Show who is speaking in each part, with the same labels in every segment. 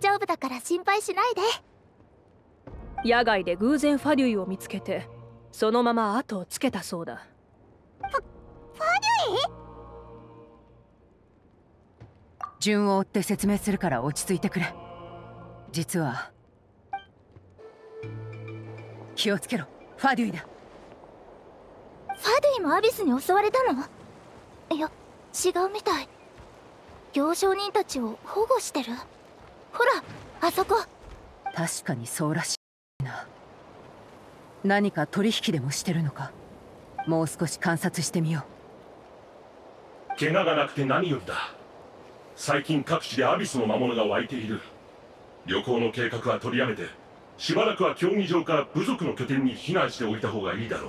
Speaker 1: 丈夫だから心配しないで。
Speaker 2: 野外で偶然ファデュイを見つけて、そのまま後をつけたそうだ。
Speaker 1: ファデュイ？
Speaker 3: 順を追って説明するから落ち着いてくれ。実は気をつけろ、ファデュイだ。
Speaker 1: ファデュイもアビスに襲われたの？いや、違うみたい。行商人たちを保護してる。ほら、あそこ。
Speaker 3: 確かにそうらしいな。何か取引でもしてるのか。もう少し観察してみよ
Speaker 4: う。怪我がなくて何よりだ。最近各地でアビスの魔物が湧いている。旅行の計画は取りやめて、しばらくは競技場から部族の拠点に避難しておいた方がいいだろう。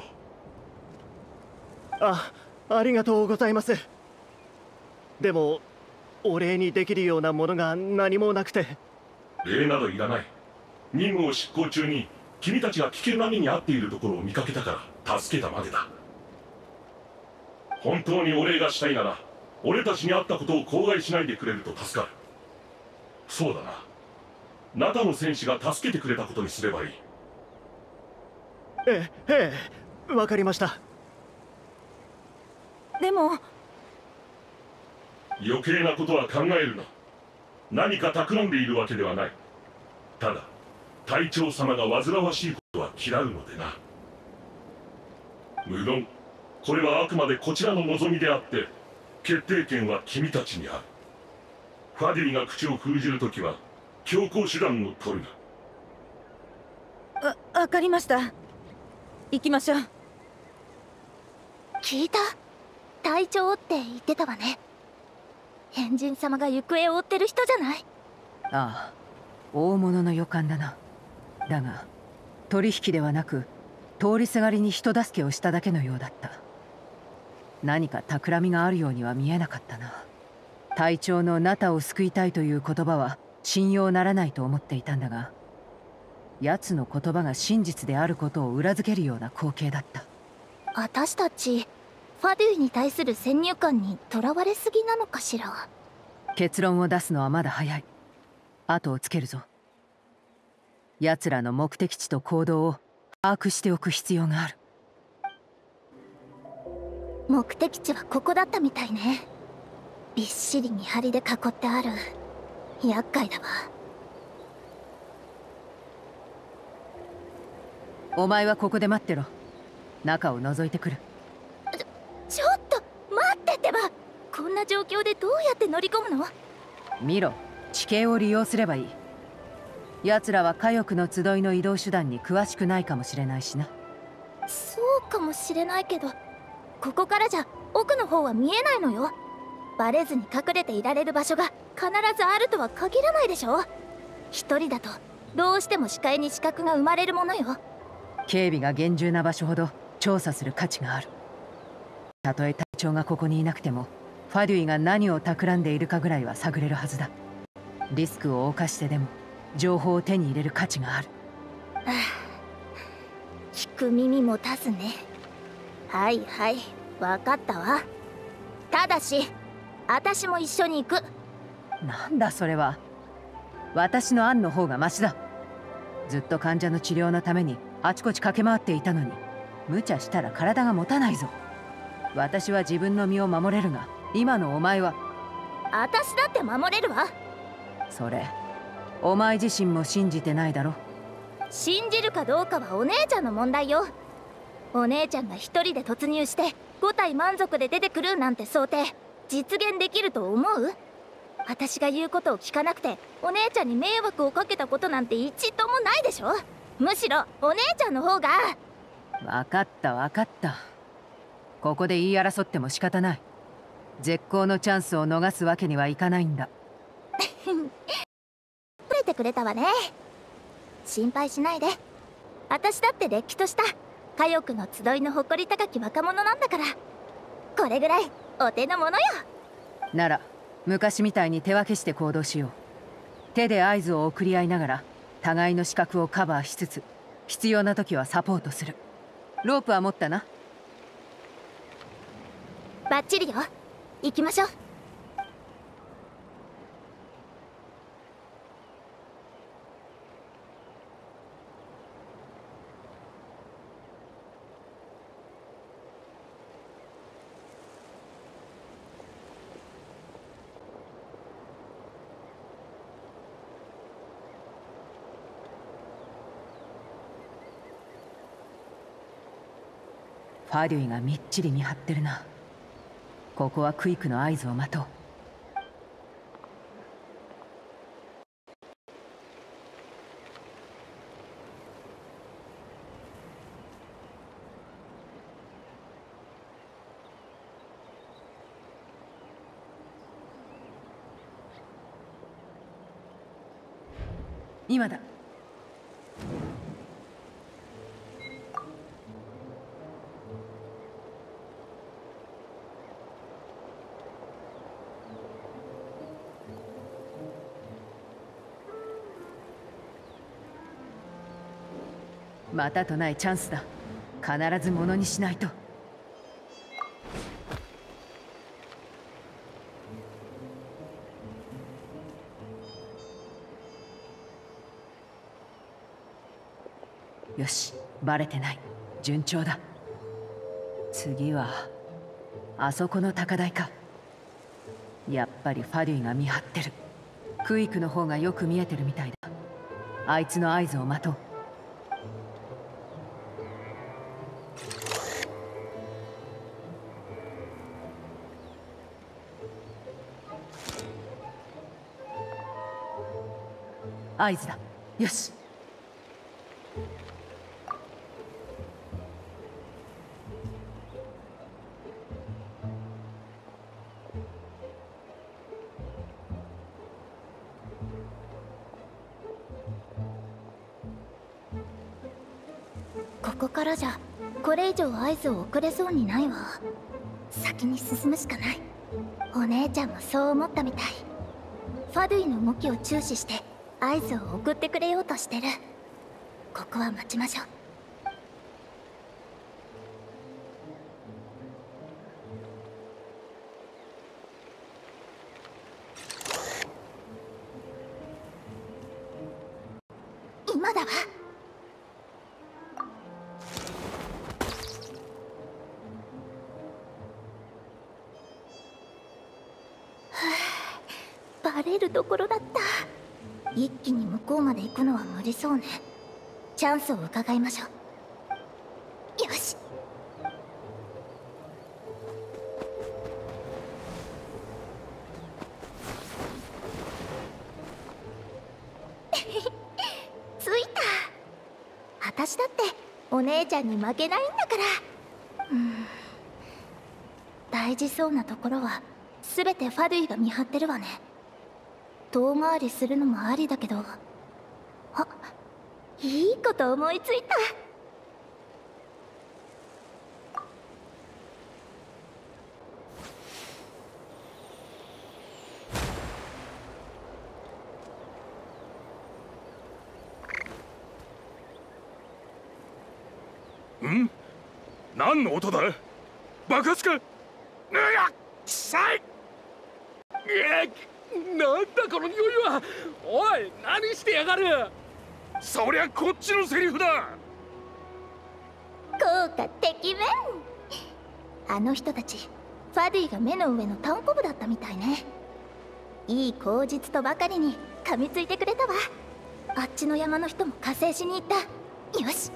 Speaker 5: ありがとうございます。でもお礼にできるようなものが何もなくて。
Speaker 4: 礼などいらない。任務を執行中に君たちが危険な目に遭っているところを見かけたから助けたまでだ。本当にお礼がしたいなら俺たちに会ったことを口外しないでくれると助かる。そうだな、ナタの戦士が助けてくれたことにすればいい。
Speaker 5: ええ、わかりました。
Speaker 2: でも
Speaker 4: 余計なことは考えるな。何か企んでいるわけではない。ただ隊長様が煩わしいことは嫌うのでな。無論これはあくまでこちらの望みであって決定権は君たちにある。ファデュイが口を封じるときは強硬手段を取る
Speaker 2: な。わかりました。行きましょう。
Speaker 1: 聞いた？隊長って言ってたわね。変人様が行方を追ってる人じゃない？
Speaker 3: ああ、大物の予感だな。だが取引ではなく通りすがりに人助けをしただけのようだった。何か企みがあるようには見えなかったな。隊長のナタを救いたいという言葉は信用ならないと思っていたんだが、奴の言葉が真実であることを裏付けるような光景だった。
Speaker 1: 私たちファデュイに対する先入観にとらわれすぎなのかしら。
Speaker 3: 結論を出すのはまだ早い。後をつけるぞ。奴らの目的地と行動を把握しておく必要がある。
Speaker 1: 目的地はここだったみたいね。びっしり見張りで囲ってある。厄介だわ。
Speaker 3: お前はここで待ってろ。中を覗いてくる。
Speaker 1: ちょっと待ってってば。こんな状況でどうやって乗り込むの？
Speaker 3: 見ろ、地形を利用すればいい。奴らは火翼の集いの移動手段に詳しくないかもしれないしな。
Speaker 1: そうかもしれないけど、ここからじゃ奥の方は見えないのよ。バレずに隠れていられる場所が必ずあるとは限らないでしょ。一人だとどうしても視界に死角が生まれるものよ。
Speaker 3: 警備が厳重な場所ほど調査する価値がある。たとえ隊長がここにいなくてもファデュイが何を企んでいるかぐらいは探れるはずだ。リスクを冒してでも情報を手に入れる価値がある。
Speaker 1: 聞く耳持たずね。はいはい、分かったわ。ただし私も一緒に行く。
Speaker 3: なんだそれは。私の案の方がマシだ。ずっと患者の治療のためにあちこち駆け回っていたのに、無茶したら体が持たないぞ。私は自分の身を守れるが、今のお前は。
Speaker 1: 私だって守れるわ。
Speaker 3: それお前自身も信じてないだろ。
Speaker 1: 信じるかどうかはお姉ちゃんの問題よ。お姉ちゃんが一人で突入して5体満足で出てくるなんて想定実現できると思う？私が言うことを聞かなくてお姉ちゃんに迷惑をかけたことなんて一度もないでしょ。むしろお姉ちゃんの方が。
Speaker 3: 分かった分かった。ここで言い争っても仕方ない。絶好のチャンスを逃すわけにはいかないんだ。
Speaker 1: 触れてくれたわね。心配しないで。私だってれっきとした火翼の集いの誇り高き若者なんだから、これぐらいお手の物よ。
Speaker 3: なら昔みたいに手分けして行動しよう。手で合図を送り合いながら互いの死角をカバーしつつ、必要な時はサポートする。ロープは持ったな。
Speaker 1: バッチリよ。行きましょう。
Speaker 3: ァデュイがみっちり見張ってるな。ここはクイクの合図を待とう。今だ。またとないチャンスだ。必ずものにしないと。よし、バレてない。順調だ。次はあそこの高台か。やっぱりファデュイが見張ってる。クイクの方がよく見えてるみたいだ。あいつの合図を待とう。合図だ。よし。
Speaker 1: ここからじゃこれ以上合図を送れそうにないわ。先に進むしかない。お姉ちゃんもそう思ったみたい。ファドゥイの動きを注視して合図を送ってくれようとしてる。ここは待ちましょう。今だわ。バレるところだった。一気に向こうまで行くのは無理そうね。チャンスを伺いましょう。よし。ついた。私だってお姉ちゃんに負けないんだから。大事そうなところは全てファドゥイが見張ってるわね。遠回りするのもありだけど。あ、いいこと思いついた。
Speaker 6: ん？何の音だ？爆発か？うわっ、臭い！なんだこの匂いは！おい、何してやがる！そりゃこっちのセリフだ！
Speaker 1: 効果てきめん。あの人たちファディが目の上のタンコブだったみたいね。いい口実とばかりに噛みついてくれたわ。あっちの山の人も加勢しに行った。よし。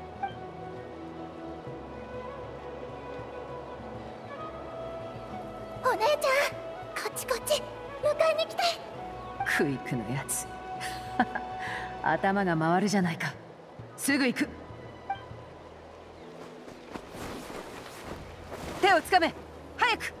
Speaker 1: お姉ちゃん、こっちこっち、迎えに来て。
Speaker 3: クイクのやつ頭が回るじゃないか。すぐ行く。手をつかめ、早く。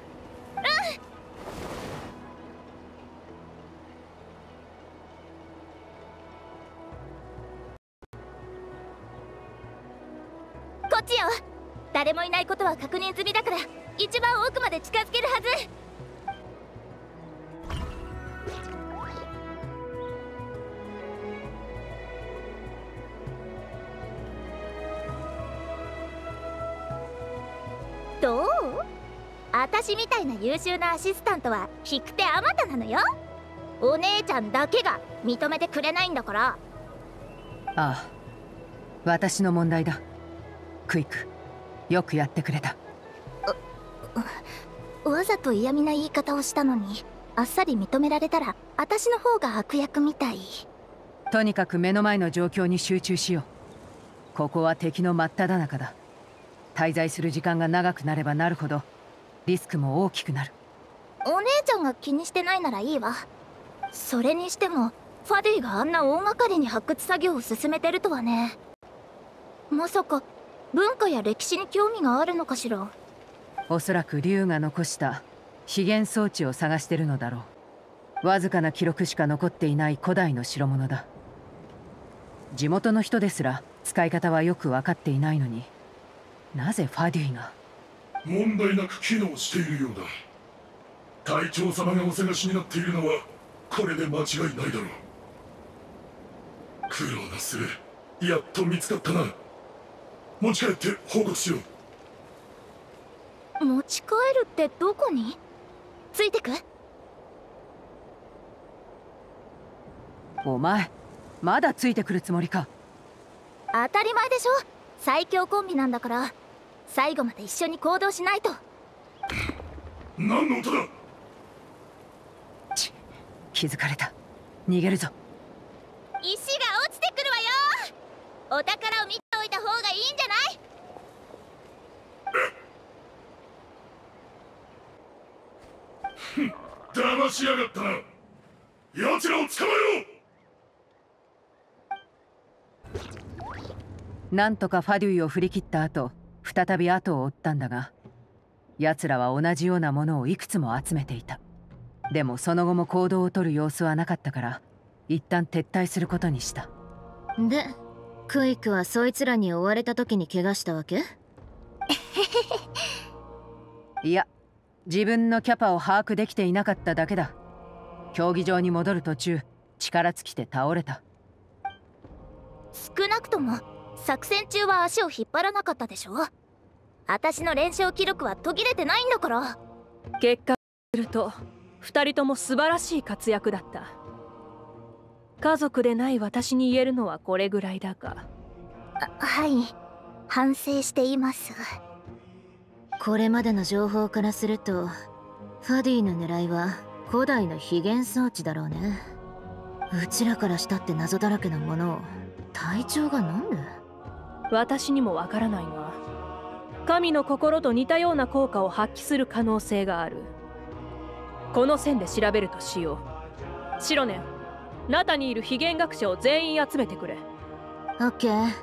Speaker 1: こっちよ。誰もいないことは確認済みだから一番奥まで近づけるはず。どう？私みたいな優秀なアシスタントは引く手あまたなのよ。お姉ちゃんだけが認めてくれないんだから。
Speaker 3: ああ、私の問題だ。クイク、よくやってくれた。
Speaker 1: わざと嫌味な言い方をしたのにあっさり認められたら私の方が悪役みたい。
Speaker 3: とにかく目の前の状況に集中しよう。ここは敵の真っ只中だ。 滞在する時間が長くなればなるほどリスクも大きくなる。
Speaker 1: お姉ちゃんが気にしてないならいいわ。それにしてもファデュイがあんな大掛かりに発掘作業を進めてるとはね。まさか文化や歴史に興味があるのかしら。
Speaker 3: おそらく竜が残した資源装置を探してるのだろう。わずかな記録しか残っていない古代の代物だ。地元の人ですら使い方はよく分かっていないのに、なぜファデュイが。
Speaker 4: 問題なく機能しているようだ。隊長様がお探しになっているのはこれで間違いないだろう。苦労な末やっと見つかったな。持ち帰って報告しよ
Speaker 1: 持ち帰るってどこに？ついてく？
Speaker 3: お前まだついてくるつもりか。
Speaker 1: 当たり前でしょ。最強コンビなんだから最後まで一緒に行動しないと。
Speaker 4: 何の音だ。
Speaker 3: 気づかれた。逃げるぞ。
Speaker 1: 石が落ちてくるわよ。お宝を見ておいた方がいいんじゃない？
Speaker 4: 騙しやがったな。奴らを捕まえろ。
Speaker 3: なんとかファデュイを振り切った後、再び後を追ったんだが、奴らは同じようなものをいくつも集めていた。でもその後も行動をとる様子はなかったから、一旦撤退することにした。
Speaker 7: で、クイックはそいつらに追われた時に怪我したわけ？
Speaker 3: いや、自分のキャパを把握できていなかっただけだ。競技場に戻る途中、力尽きて倒れた。
Speaker 1: 少なくとも作戦中は足を引っ張らなかったでしょ。私の連勝記録は途切れてないんだから。
Speaker 2: 結果すると2人とも素晴らしい活躍だった。家族でない私に言えるのはこれぐらいだが。
Speaker 1: はい、反省しています。
Speaker 7: これまでの情報からするとファディの狙いは古代の秘源装置だろうね。うちらからしたって謎だらけのものを隊長がなんで？
Speaker 2: 私にもわからないが、神の心と似たような効果を発揮する可能性がある。この線で調べるとしよう。シロネン、中にいる秘源学者を全員集めてくれ。
Speaker 7: オッケー。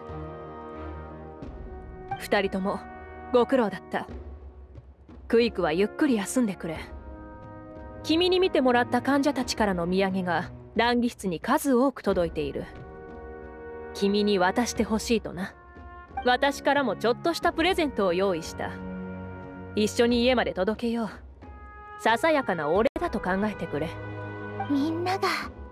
Speaker 2: 2人ともご苦労だった。クイックはゆっくり休んでくれ。君に見てもらった患者たちからの土産が談義室に数多く届いている。君に渡してほしいとな。私からもちょっとしたプレゼントを用意した。一緒に家まで届けよう。ささやかなお礼だと考えてくれ。
Speaker 1: みんなが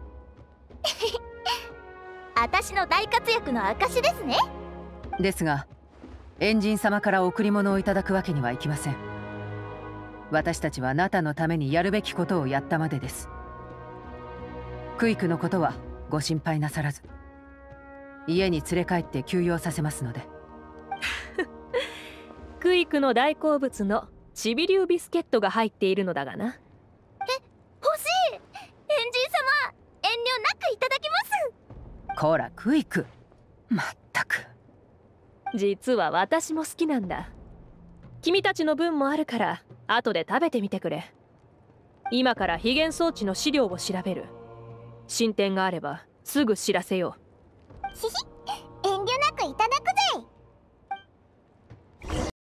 Speaker 1: 私の大活躍の証ですね。
Speaker 3: ですが、エンジン様から贈り物をいただくわけにはいきません。私たちはナタのためにやるべきことをやったまでです。クイックのことはご心配なさらず、家に連れ帰って休養させますので。
Speaker 2: クイックの大好物のチビリュービスケットが入っているのだがな。
Speaker 1: 欲しい。エンジン様、遠慮なくいただきます。
Speaker 3: こらクイック、まったく。
Speaker 2: 実は私も好きなんだ。君たちの分もあるから後で食べてみてくれ。今から秘源装置の資料を調べる。進展があればすぐ知らせよう。
Speaker 1: 遠慮なくいただ